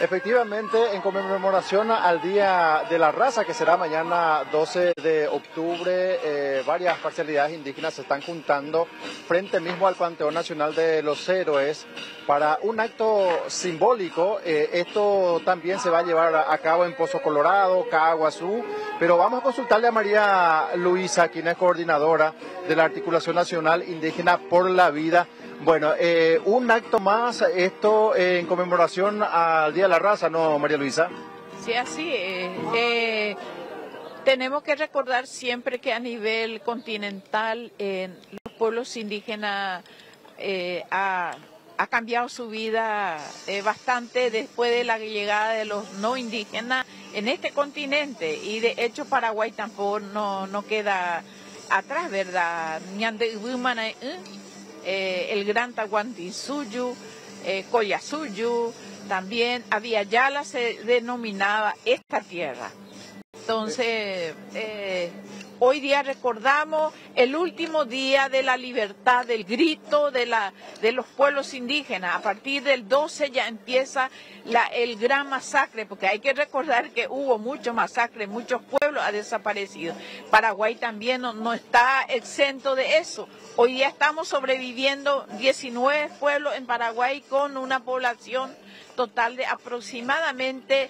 Efectivamente, en conmemoración al Día de la Raza, que será mañana 12 de octubre, varias parcialidades indígenas se están juntando frente mismo al Panteón Nacional de los Héroes para un acto simbólico. Esto también se va a llevar a cabo en Pozo Colorado, Caguazú, pero vamos a consultarle a María Luisa, quien es coordinadora de la Articulación Nacional Indígena por la Vida. Bueno, un acto más, esto en conmemoración al Día de la Raza, ¿no, María Luisa? Sí, así es. Tenemos que recordar siempre que a nivel continental los pueblos indígenas ha cambiado su vida bastante después de la llegada de los no indígenas en este continente, y de hecho Paraguay tampoco no queda atrás, ¿verdad? El gran Tahuantinsuyu, Collasuyu, también Aviala se denominaba esta tierra. Entonces, hoy día recordamos el último día de la libertad, del grito de los pueblos indígenas. A partir del 12 ya empieza el gran masacre, porque hay que recordar que hubo muchos masacres, muchos pueblos han desaparecido. Paraguay también no está exento de eso. Hoy día estamos sobreviviendo 19 pueblos en Paraguay con una población total de aproximadamente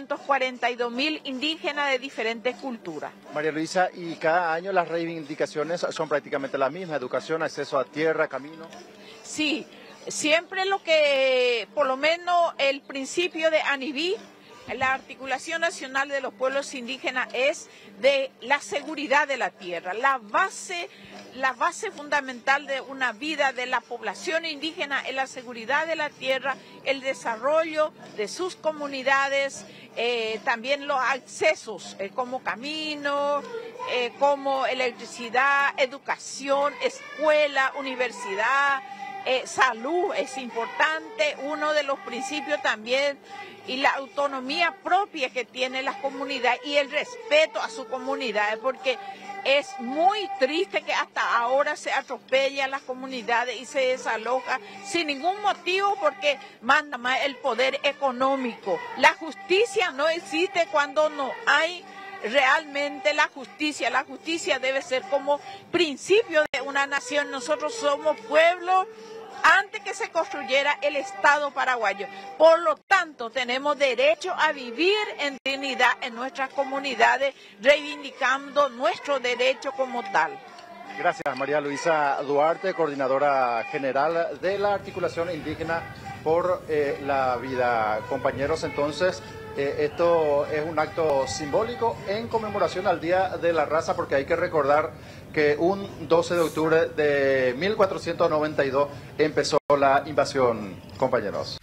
142.000 indígenas de diferentes culturas. María Luisa, y cada año las reivindicaciones son prácticamente las mismas: educación, acceso a tierra, camino. Sí, siempre lo que, por lo menos el principio de ANIBI, la Articulación Nacional de los Pueblos Indígenas, es de la seguridad de la tierra, la base fundamental de una vida de la población indígena es la seguridad de la tierra, el desarrollo de sus comunidades, también los accesos como camino, como electricidad, educación, escuela, universidad, salud es importante. Uno de los principios también, y la autonomía propia que tiene las comunidades y el respeto a sus comunidades, porque es muy triste que hasta ahora se atropella a las comunidades y se desaloja sin ningún motivo porque manda más el poder económico. La justicia no existe cuando no hay realmente la justicia. La justicia debe ser como principio de una nación. Nosotros somos pueblo antes que se construyera el Estado paraguayo. Por lo tanto, tenemos derecho a vivir en dignidad en nuestras comunidades, reivindicando nuestro derecho como tal. Gracias, María Luisa Duarte, coordinadora general de la Articulación Indígena por la Vida. Compañeros, entonces, esto es un acto simbólico en conmemoración al Día de la Raza, porque hay que recordar que un 12 de octubre de 1492 empezó la invasión, compañeros.